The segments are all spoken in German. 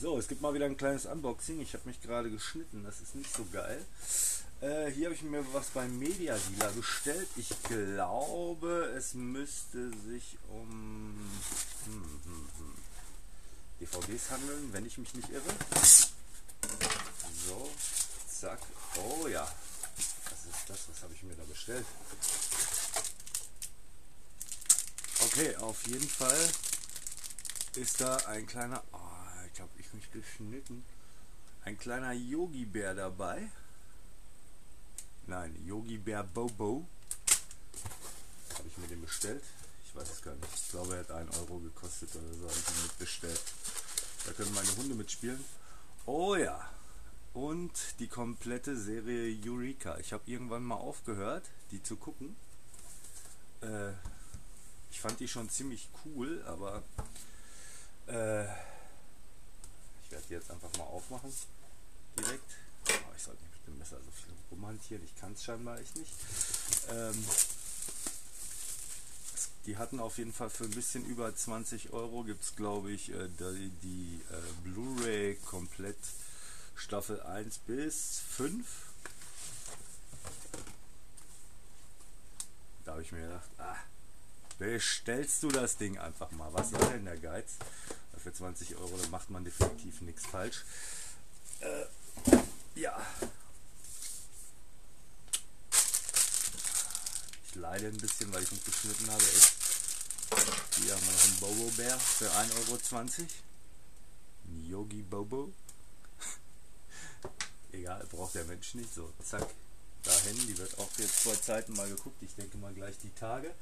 So, es gibt mal wieder ein kleines Unboxing. Ich habe mich gerade geschnitten, das ist nicht so geil. Hier habe ich mir was beim Media Dealer bestellt. Ich glaube, es müsste sich um DVDs handeln, wenn ich mich nicht irre. So, zack. Oh ja, was ist das? Was habe ich mir da bestellt? Okay, auf jeden Fall ist da ein kleiner, ich habe mich geschnitten, ein kleiner Yogi Bär dabei. Nein, Yogi Bär Bobo. Habe ich mir den bestellt? Ich weiß es gar nicht. Ich glaube, er hat 1 Euro gekostet oder so. Habe ich ihn mitbestellt. Da können meine Hunde mitspielen. Oh ja. Und die komplette Serie Eureka. Ich habe irgendwann mal aufgehört, die zu gucken. Ich fand die schon ziemlich cool, aber ich werde die jetzt einfach mal aufmachen. Direkt. Ich sollte nicht mit dem Messer so viel rumhantieren. Ich kann es scheinbar echt nicht. Die hatten auf jeden Fall für ein bisschen über 20 Euro, gibt es glaube ich die Blu-ray komplett Staffel 1 bis 5. Da habe ich mir gedacht, bestellst du das Ding einfach mal. Was soll denn der Geiz? Für 20 Euro, da macht man definitiv nichts falsch. Ja. Ich leide ein bisschen, weil ich nicht geschnitten habe. Echt. Hier haben wir noch einen Bobo Bär für 1,20 Euro. Ein Yogi Bobo. Egal, braucht der Mensch nicht. So, zack. Dahin. Die wird auch jetzt vor Zeiten mal geguckt. Ich denke mal gleich die Tage.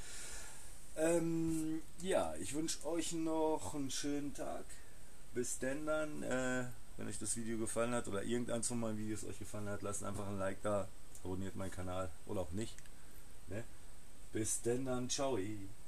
Ja, ich wünsche euch noch einen schönen Tag. Bis denn dann. Wenn euch das Video gefallen hat oder irgendeins von meinen Videos euch gefallen hat, lasst einfach ein Like da. Abonniert meinen Kanal oder auch nicht. Ne? Bis denn dann. Ciao.